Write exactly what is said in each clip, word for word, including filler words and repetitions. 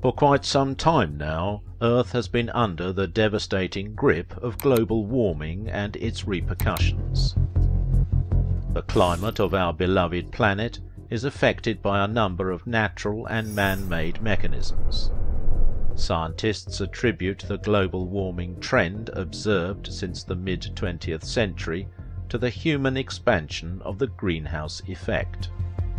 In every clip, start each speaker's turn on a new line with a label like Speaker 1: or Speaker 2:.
Speaker 1: For quite some time now, Earth has been under the devastating grip of global warming and its repercussions. The climate of our beloved planet is affected by a number of natural and man-made mechanisms. Scientists attribute the global warming trend observed since the mid twentieth century to the human expansion of the greenhouse effect.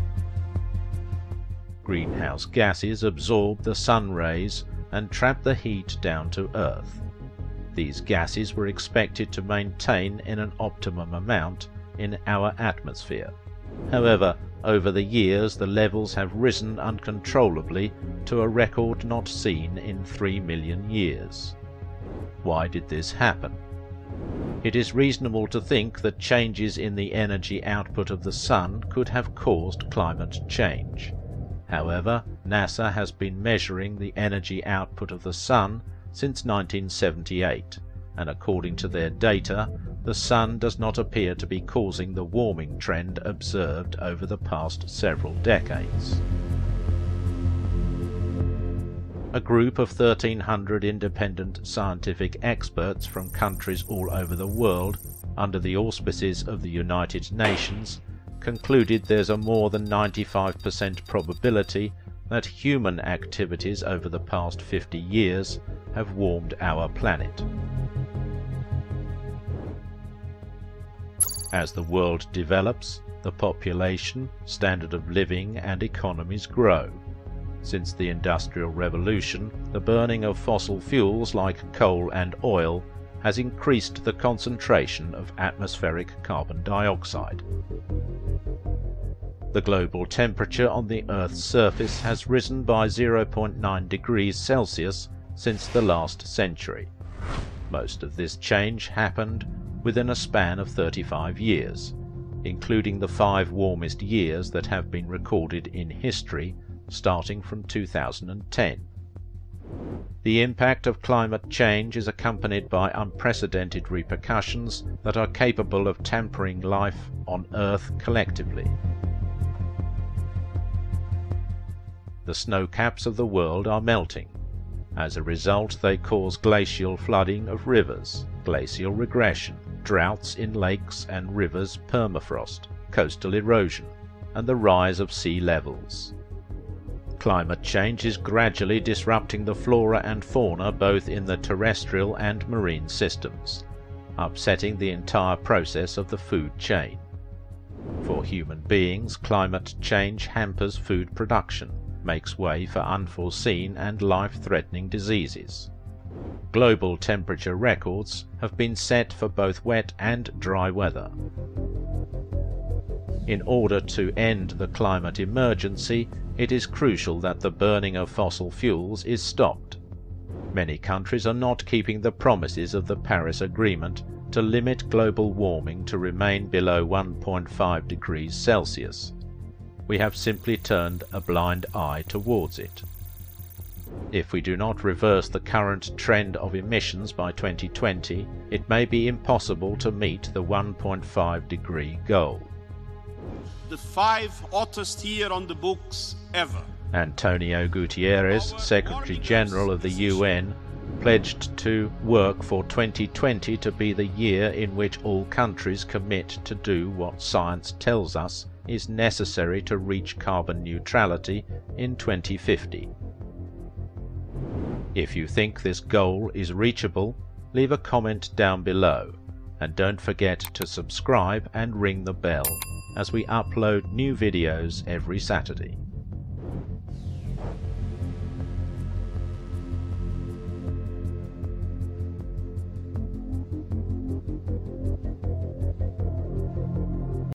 Speaker 1: Greenhouse gases absorb the sun rays and trap the heat down to Earth. These gases were expected to maintain in an optimum amount in our atmosphere. However, over the years the levels have risen uncontrollably to a record not seen in three million years. Why did this happen? It is reasonable to think that changes in the energy output of the Sun could have caused climate change. However, NASA has been measuring the energy output of the Sun since nineteen seventy-eight, and according to their data, the Sun does not appear to be causing the warming trend observed over the past several decades. A group of thirteen hundred independent scientific experts from countries all over the world, under the auspices of the United Nations, concluded there's a more than ninety-five percent probability that human activities over the past fifty years have warmed our planet. As the world develops, the population, standard of living and economies grow. Since the Industrial Revolution, the burning of fossil fuels like coal and oil has increased the concentration of atmospheric carbon dioxide. The global temperature on the Earth's surface has risen by zero point nine degrees Celsius since the last century. Most of this change happened within a span of thirty-five years, including the five warmest years that have been recorded in history, starting from two thousand ten. The impact of climate change is accompanied by unprecedented repercussions that are capable of tampering life on Earth collectively. The snowcaps of the world are melting. As a result, they cause glacial flooding of rivers, glacial regression, droughts in lakes and rivers, permafrost, coastal erosion, and the rise of sea levels. Climate change is gradually disrupting the flora and fauna both in the terrestrial and marine systems, upsetting the entire process of the food chain. For human beings, climate change hampers food production, makes way for unforeseen and life-threatening diseases. Global temperature records have been set for both wet and dry weather. In order to end the climate emergency, it is crucial that the burning of fossil fuels is stopped. Many countries are not keeping the promises of the Paris Agreement to limit global warming to remain below one point five degrees Celsius. We have simply turned a blind eye towards it. If we do not reverse the current trend of emissions by twenty twenty, it may be impossible to meet the one point five degree goal.
Speaker 2: The five hottest year on the books ever.
Speaker 1: Antonio Guterres, Secretary General of the U N, pledged to work for twenty twenty to be the year in which all countries commit to do what science tells us is necessary to reach carbon neutrality in twenty fifty. If you think this goal is reachable, leave a comment down below, and don't forget to subscribe and ring the bell as we upload new videos every Saturday.